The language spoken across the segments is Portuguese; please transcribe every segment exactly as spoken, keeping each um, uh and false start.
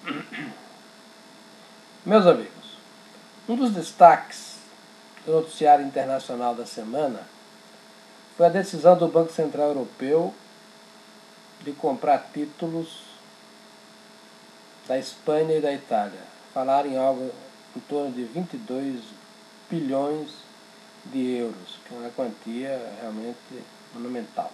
Meus amigos, um dos destaques do noticiário internacional da semana foi a decisão do Banco Central Europeu de comprar títulos da Espanha e da Itália. Falaram em algo em torno de vinte e dois bilhões de euros, que é uma quantia realmente monumental.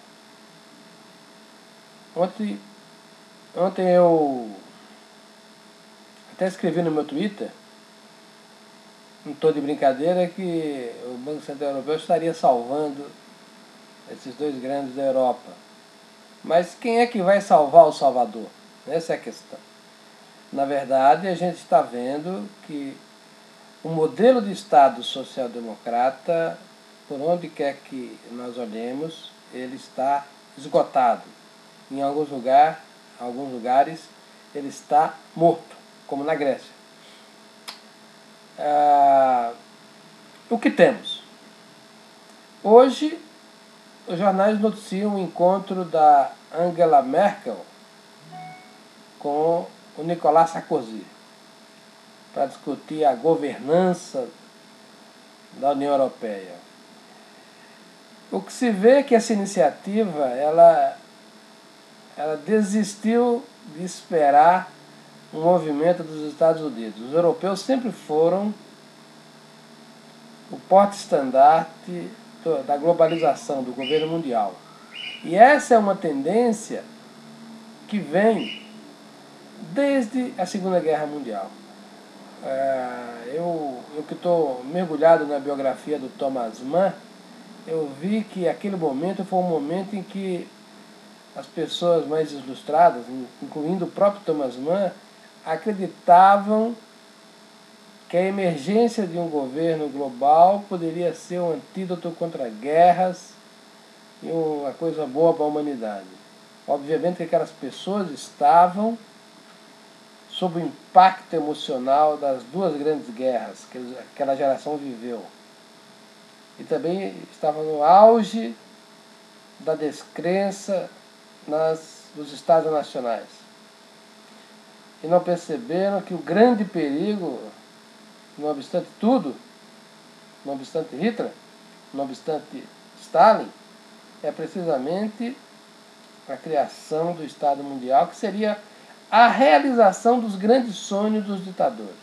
Ontem, ontem eu até escrevi no meu Twitter, em tom de brincadeira, que o Banco Central Europeu estaria salvando esses dois grandes da Europa. Mas quem é que vai salvar o Salvador? Essa é a questão. Na verdade, a gente está vendo que o modelo de Estado social-democrata, por onde quer que nós olhemos, ele está esgotado. Em alguns, lugar, alguns lugares, ele está morto, como na Grécia. Ah, o que temos? Hoje, os jornais noticiam o encontro da Angela Merkel com o Nicolas Sarkozy para discutir a governança da União Europeia. O que se vê é que essa iniciativa ela, ela desistiu de esperar um movimento dos Estados Unidos. Os europeus sempre foram o porte-estandarte da globalização, do governo mundial. E essa é uma tendência que vem desde a Segunda Guerra Mundial. É, eu, eu que estou mergulhado na biografia do Thomas Mann, eu vi que aquele momento foi um momento em que as pessoas mais ilustradas, incluindo o próprio Thomas Mann, acreditavam que a emergência de um governo global poderia ser um antídoto contra guerras e uma coisa boa para a humanidade. Obviamente que aquelas pessoas estavam sob o impacto emocional das duas grandes guerras que aquela geração viveu. E também estavam no auge da descrença nas, nos Estados nacionais. E não perceberam que o grande perigo, não obstante tudo, não obstante Hitler, não obstante Stalin, é precisamente a criação do Estado Mundial, que seria a realização dos grandes sonhos dos ditadores.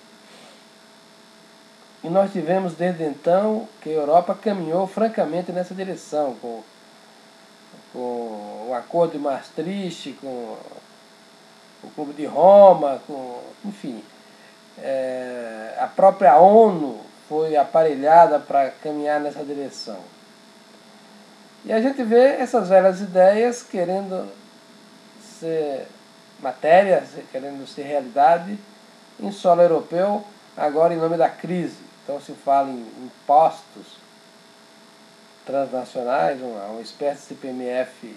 E nós tivemos desde então que a Europa caminhou francamente nessa direção, com, com o Acordo de Maastricht, com o Clube de Roma, com, enfim, é, a própria ONU foi aparelhada para caminhar nessa direção. E a gente vê essas velhas ideias querendo ser matéria, querendo ser realidade em solo europeu, agora em nome da crise. Então se fala em impostos transnacionais, uma, uma espécie de C P M F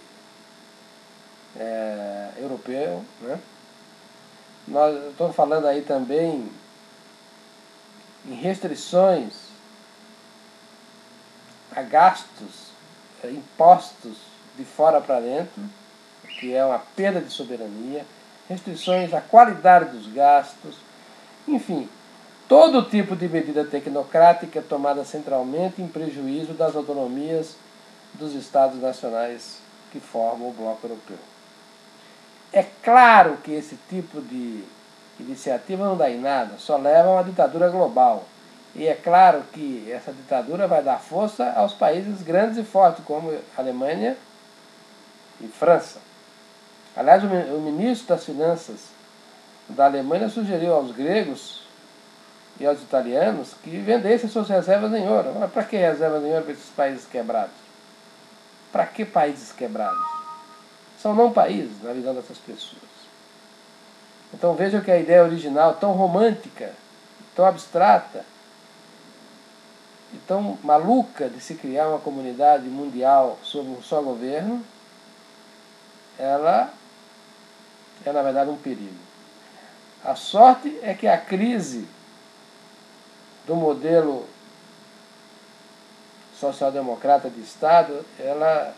é, europeu, né? Nós estamos falando aí também em restrições a gastos, impostos de fora para dentro, que é uma perda de soberania, restrições à qualidade dos gastos, enfim, todo tipo de medida tecnocrática tomada centralmente em prejuízo das autonomias dos Estados nacionais que formam o bloco europeu. É claro que esse tipo de iniciativa não dá em nada, só leva a uma ditadura global. E é claro que essa ditadura vai dar força aos países grandes e fortes, como Alemanha e França. Aliás, o ministro das Finanças da Alemanha sugeriu aos gregos e aos italianos que vendessem suas reservas em ouro. Mas para que reservas em ouro para esses países quebrados? Para que países quebrados? São não países, na visão dessas pessoas. Então vejam que a ideia original, tão romântica, tão abstrata, e tão maluca de se criar uma comunidade mundial sob um só governo, ela é na verdade um perigo. A sorte é que a crise do modelo social-democrata de Estado, ela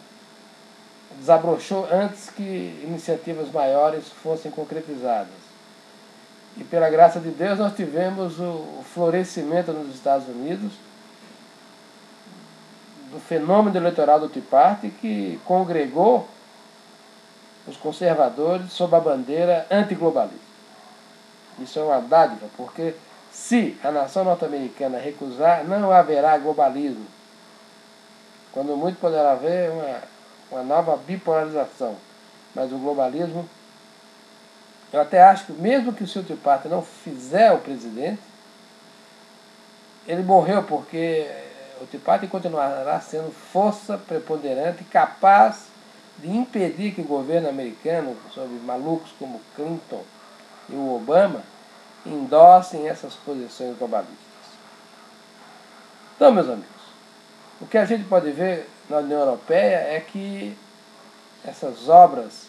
desabrochou antes que iniciativas maiores fossem concretizadas. E pela graça de Deus nós tivemos o florescimento nos Estados Unidos do fenômeno eleitoral do Tea Party, que congregou os conservadores sob a bandeira antiglobalista. Isso é uma dádiva, porque se a nação norte-americana recusar, não haverá globalismo. Quando muito poderá haver uma, uma nova bipolarização. Mas o globalismo, eu até acho que mesmo que o seu Tea Party não fizer o presidente, ele morreu porque o Tea Party continuará sendo força preponderante, capaz de impedir que o governo americano, sob malucos como Clinton e o Obama, endossem essas posições globalistas. Então, meus amigos, o que a gente pode ver na União Europeia é que essas obras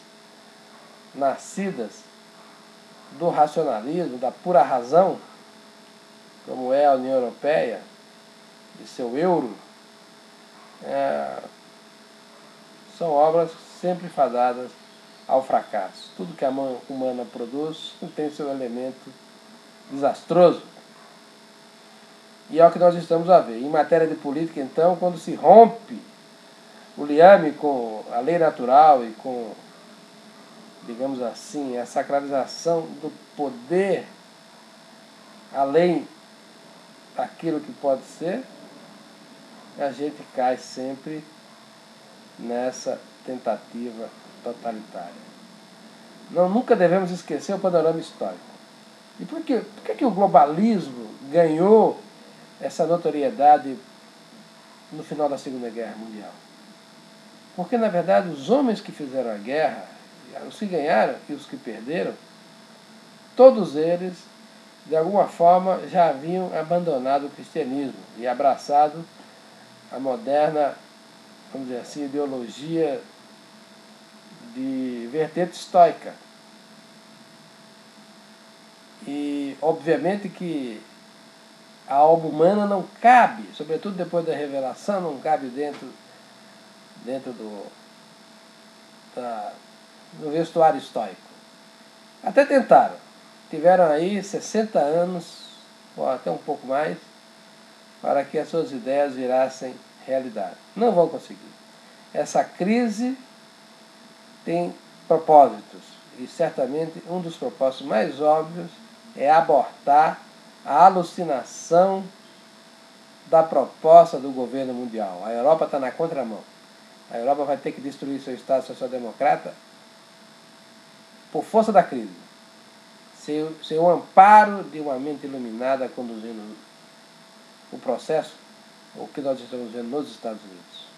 nascidas do racionalismo, da pura razão, como é a União Europeia, de seu euro, é, são obras sempre fadadas ao fracasso. Tudo que a mão humana produz tem seu elemento desastroso. E é o que nós estamos a ver. Em matéria de política, então, quando se rompe o liame com a lei natural e com, digamos assim, a sacralização do poder além daquilo que pode ser, a gente cai sempre nessa tentativa totalitária. Não, nunca devemos esquecer o panorama histórico. E por que, por que, que o globalismo ganhou essa notoriedade no final da Segunda Guerra Mundial? Porque, na verdade, os homens que fizeram a guerra, os que ganharam e os que perderam, todos eles, de alguma forma, já haviam abandonado o cristianismo e abraçado a moderna, vamos dizer assim, ideologia de vertente estoica. E, obviamente, que a alma humana não cabe, sobretudo depois da revelação, não cabe dentro, dentro do, da, do vestuário estoico. Até tentaram. Tiveram aí sessenta anos, ou até um pouco mais, para que as suas ideias virassem realidade. Não vão conseguir. Essa crise tem propósitos, e certamente um dos propósitos mais óbvios é abortar a alucinação da proposta do governo mundial. A Europa está na contramão. A Europa vai ter que destruir seu Estado social-democrata por força da crise, sem, sem o amparo de uma mente iluminada conduzindo o processo, o que nós estamos vendo nos Estados Unidos.